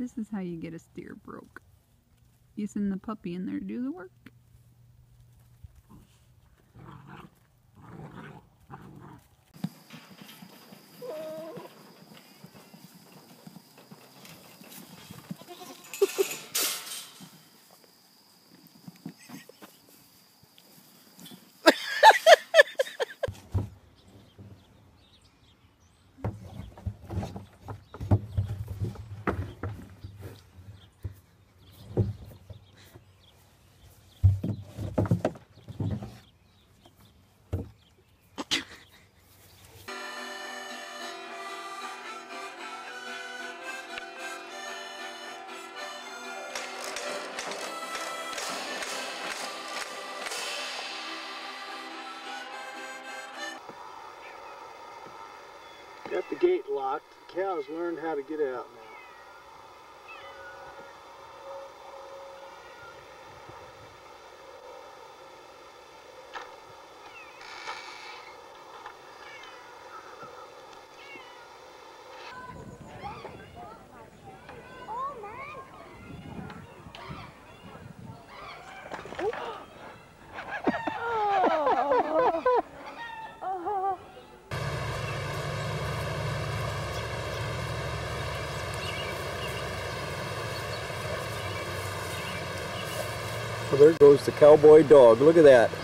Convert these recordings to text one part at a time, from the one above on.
This is how you get a steer broke. You send the puppy in there to do the work. Got the gate locked. The cows learned how to get out now. Well, there goes the cowboy dog. Look at that.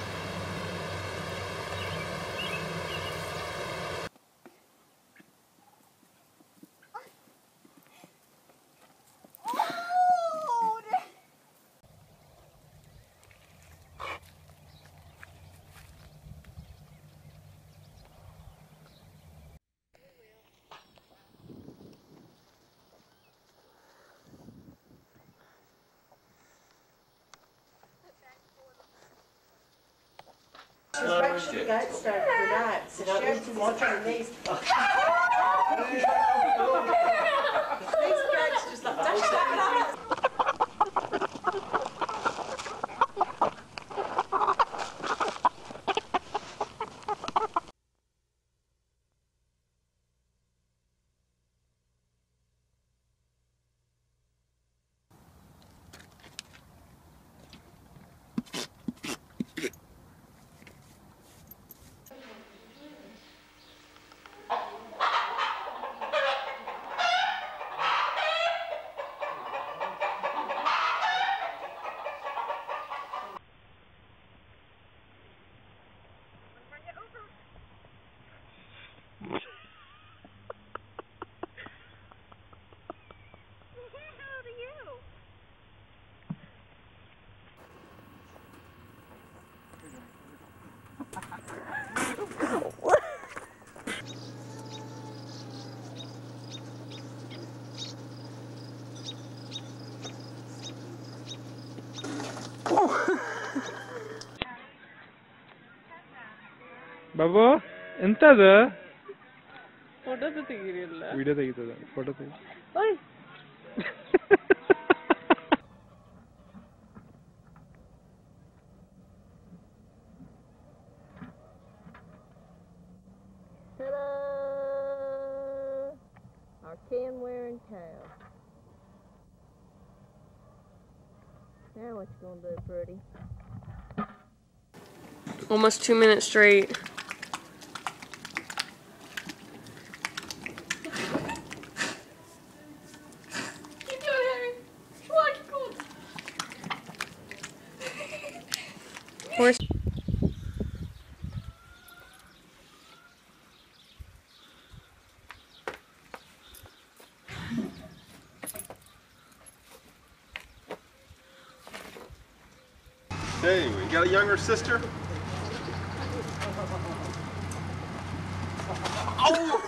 She's actually got started for that, so she has to watch her knees. These guys just like dash that. Babu ಎಂತದ photo ತೆಗೀರಿಲ್ಲ video ತೆಗಿತದ photo ತೆಗಿ ಓಯ್ Ta-da! Our can-wearing cow. Now what you gonna do, Pretty? Almost 2 minutes straight. Keep doing it, Harry. Come on, keep going. Where's Hey, you got a younger sister? Oh!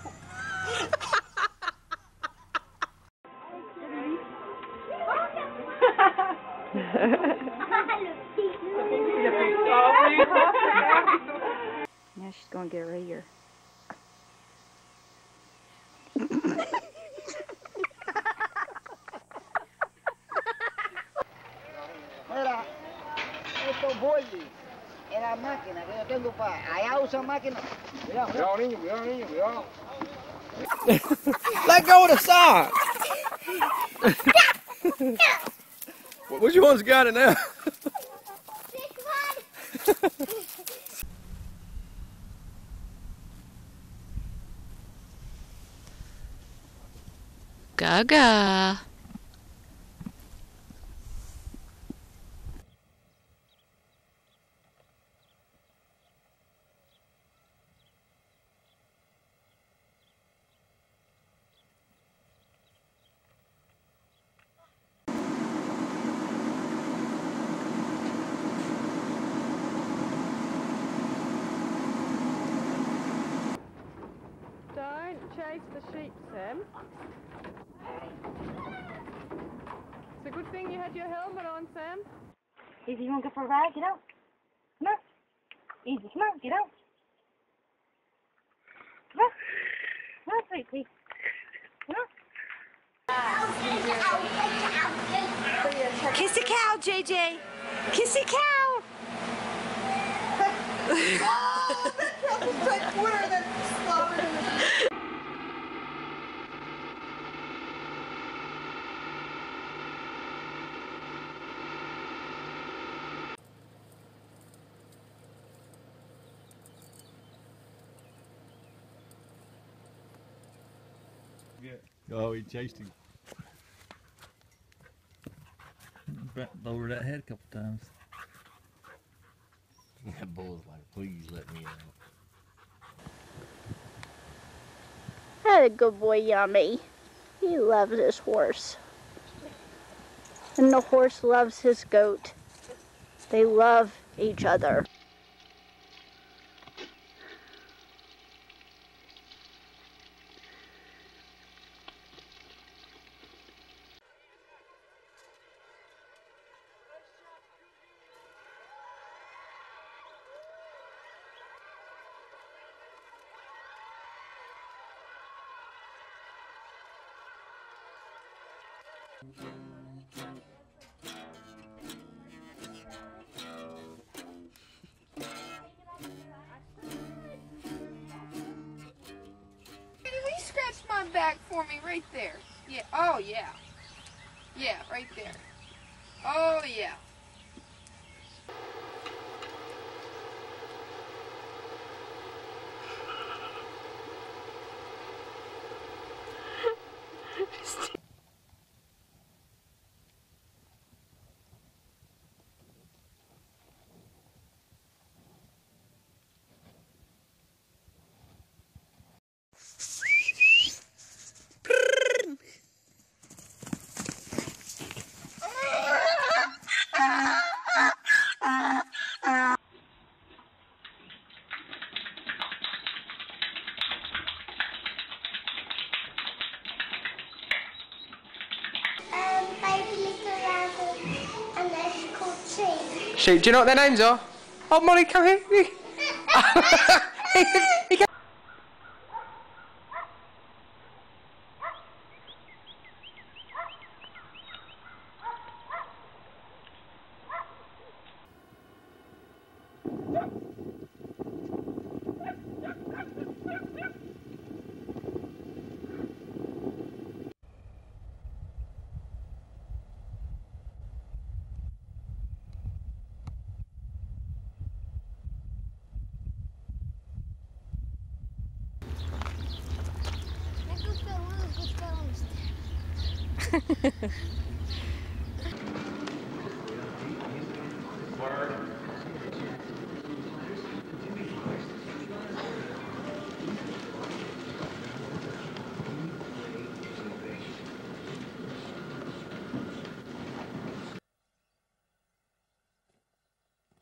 Now she's gonna get her ear. Mira, estos boiles en la máquina que yo tengo para allá usa máquina. Cuidado, cuidado, niño, cuidado, niño, cuidado. Let go of the sock. Which one's got it now? Gaga. Don't chase the sheep, Sam. It's a good thing you had your helmet on, Sam. Easy, you want to go for a ride? Get out. Come on. Easy, come on, get out. Come on. Come on, sweet pea. Come on. Kiss the cow, JJ. Kiss the cow. Oh, that cow was like water that slaughtered him. Oh, he chased him. Lowered that head a couple times. That bull's like, please let me out. That a good boy, Yummy. He loves his horse. And the horse loves his goat. They love each other. Will you scratch my back for me right there? Yeah. Oh, yeah. Yeah, right there. Oh, yeah. Sheep, do you know what their names are? Oh, Molly, come here.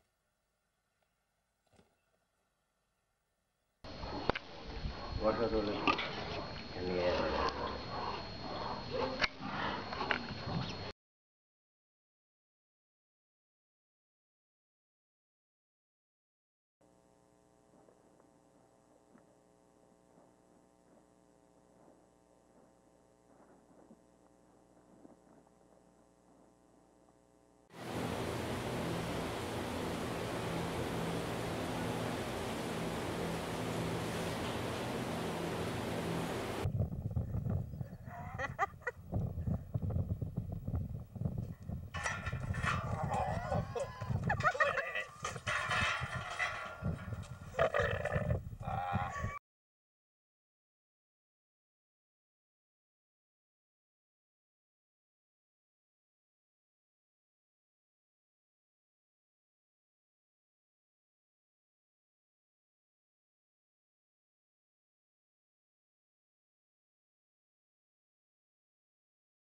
Watch out over there.